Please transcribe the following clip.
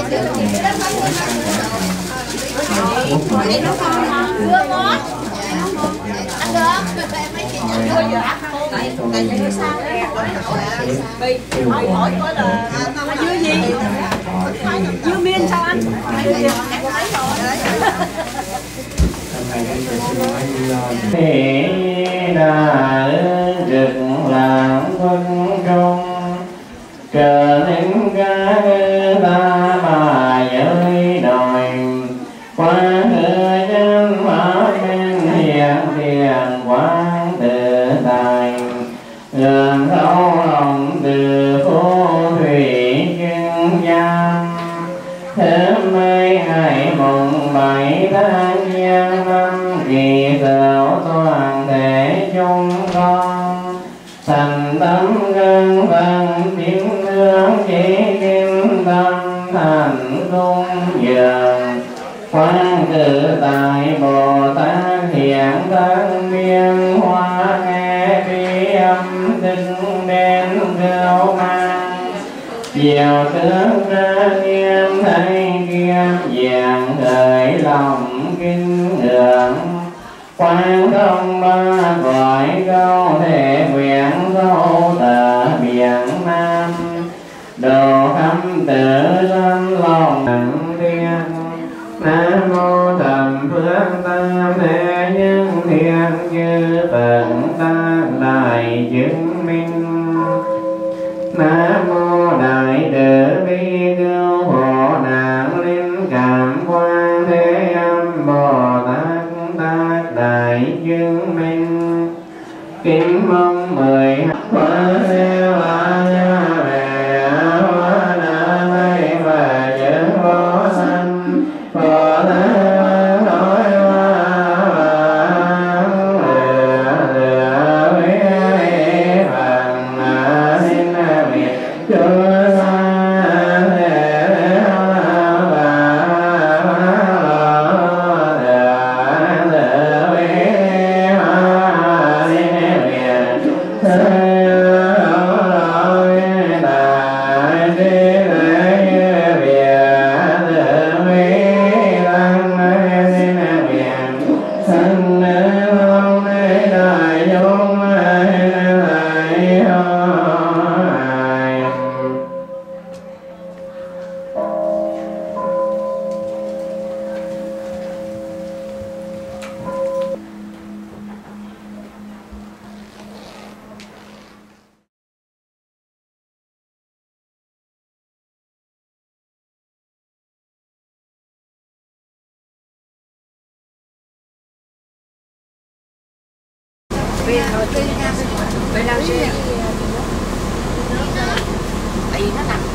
Đi nó không chưa có ăn được mấy chị chưa giờ tại vì sao vì hỏi tôi là dưa gì dưa miên sao anh em thấy rồi thế đã rực làm quân trung trở nên ca ta bà giới đòi qua người dân mở bên hiện tiền quang tự tài gần thấu lòng từ phố thủy chuyên giang thêm mấy ngày mùng 7 tháng giêng năm kỳ Tửu toàn thể chúng con thành tấm gương vàng tiếng hương chỉ kim tâm thành cung dường quang tự tại Bồ Tát hiện thân biên hoa nghe bi âm tinh đến gương mang diệu tướng ra nghiêm thay kiêm vàng khởi lòng kinh ngưỡng quang thông ba gọi câu thể nguyện câu tờ biển nam đồ khắp tử dân lòng đẳng thiên nam mô thầm phương tam thế nhân thiên chư Phật ta đại chứng minh nam mô đại từ bi cứu hộ nạn linh cảm quan thế âm Bồ Tát tác đại chứng minh kính mong mười hóa theo a nha mẹ hóa na mây và chữ vô sanh Bồ Tát nói Vì làm gì? Tại vì nó nằm